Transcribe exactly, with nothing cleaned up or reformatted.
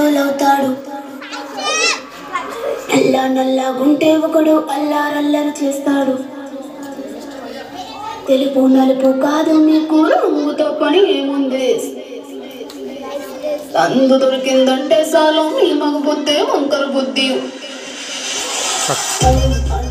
తోలవుతాడు. నల్ల నల్ల గుంటే ఒకడు అల్లారల్లరి చేస్తాడు. తెలుపు నలుపు కాదు మీకు రంగుతో పని ఏముంది. అందు దొరికిందంటే చాలు మీ మగ బుద్ధి వంకర బుద్ధి.